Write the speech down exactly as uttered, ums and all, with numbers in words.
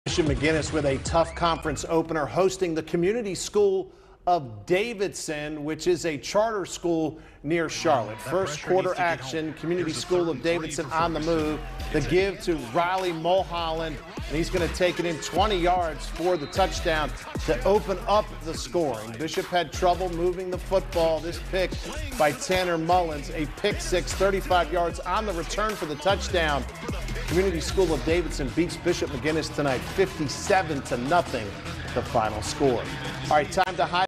Bishop McGuinness with a tough conference opener hosting the Community School of Davidson, which is a charter school near Charlotte. First quarter action, Community School of Davidson on the move. The give to Riley Mulholland, and he's going to take it in twenty yards for the touchdown to open up the scoring. Bishop had trouble moving the football. This pick by Tanner Mullins, a pick six, thirty-five yards on the return for the touchdown. Community School of Davidson beats Bishop McGuinness tonight, fifty-seven to nothing, the final score. All right, time to hide.